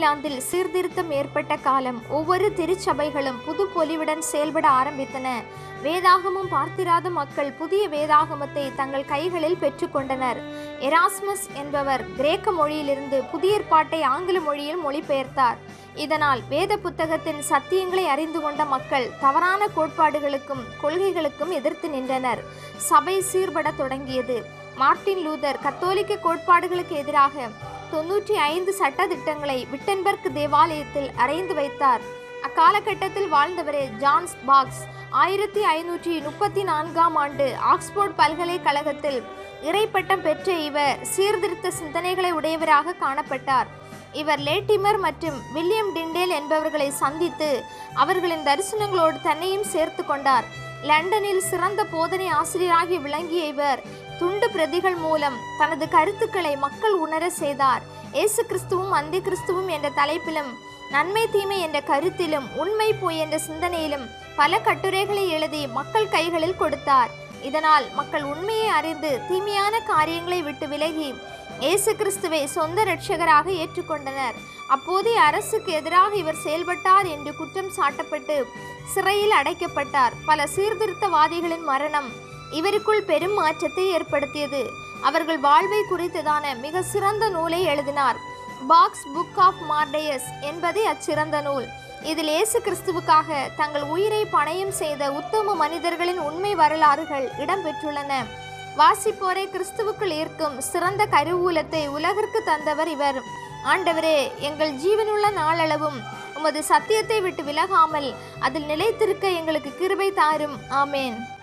இங்கிலாந்தில் சீர்திருத்தம் ஏற்பட்ட காலம். ஒவ்வொரு திருச்சபைகளும் புது பொலிவுடன் செயல்பட ஆரம்பித்தன. வேதாகமும் பார்த்திராத மக்கள் புதிய வேதாகமத்தை தங்கள் கைகளில் பெற்றுக்கொண்டனர். எராஸ்மஸ் என்பவர் கிரேக்க மொழியிலிருந்து புதிய ஏற்பாட்டை ஆங்கில மொழியில் மொழிபெயர்த்தார். இதனால் வேத புத்தகத்தின் சத்தியங்களை அறிந்து கொண்ட மக்கள் தவறான கோட்பாடுகளுக்கும் கொள்கைகளுக்கும் எதிர்த்து நின்றனர். சபை சீர்பட தொடங்கியது. மார்ட்டின் லூதர் கத்தோலிக்க கோட்பாடுகளுக்கு எதிராக 95 சட்ட திட்டங்களை விட்டன்பர்க் தேவாலயத்தில் அறைந்து வைத்தார். அக்காலகட்டத்தில் வாழ்ந்தவரே ஜான்ஸ் பாக்ஸ் 1534ஆம் ஆண்டு ஆக்ஸ்போர்ட் பல்கலைக்கழகத்தில் இறைப்பட்டம் பெற்ற இவர் சீர்திருத்த சிந்தனைகளை உடையவராக காணப்பட்டார். இவர் லேட்டிமர் மற்றும் வில்லியம் டிண்டேல் என்பவர்களை சந்தித்து அவர்களின் தரிசனங்களோடு தன்னையும் சேர்த்து கொண்டார். லண்டனில் சிறந்த போதனை ஆசிரியராகி விளங்கிய இவர் துண்டு பிரதிகள் மூலம் தனது கருத்துக்களை மக்கள் உணர செய்தார். இயேசு கிறிஸ்துவும் அந்தி கிறிஸ்துவும் என்ற தலைப்பிலும் நன்மை தீமை என்ற கருத்திலும் உண்மை பொய் என்ற சிந்தனையிலும் பல கட்டுரைகளை எழுதி மக்கள் கைகளில் கொடுத்தார். இதனால் மக்கள் உண்மையை அறிந்து தீமையான காரியங்களை விட்டு விலகி இயேசு கிறிஸ்துவை சொந்த இரட்சகராக ஏற்றுக்கொண்டனர். அப்போதைய அரசுக்கு எதிராக இவர் செயல்பட்டார் என்று குற்றம் சாட்டப்பட்டு சிறையில் அடைக்கப்பட்டார். பல சீர்திருத்தவாதிகளின் மரணம் இவருக்குள் பெரும் மாற்றத்தை ஏற்படுத்தியது. அவர்கள் வாழ்வை குறித்ததான மிக சிறந்த நூலை எழுதினார். பாக்ஸ் புக் ஆஃப் மார்டையஸ் என்பதே அச்சிறந்த நூல். இதில் இயேசு கிறிஸ்துவுக்காக தங்கள் உயிரை பணயம் செய்த உத்தம மனிதர்களின் உண்மை வரலாறுகள் இடம்பெற்றுள்ளன. வாசிப்போரை கிறிஸ்துவுக்குள் ஈர்க்கும் சிறந்த கருவூலத்தை உலகிற்கு தந்தவர் இவர். ஆண்டவரே, எங்கள் ஜீவனுள்ள நாளளவும் உமது சத்தியத்தை விட்டு விலகாமல் அதில் நிலைத்திருக்க எங்களுக்கு கிருபை தாரும். ஆமேன்.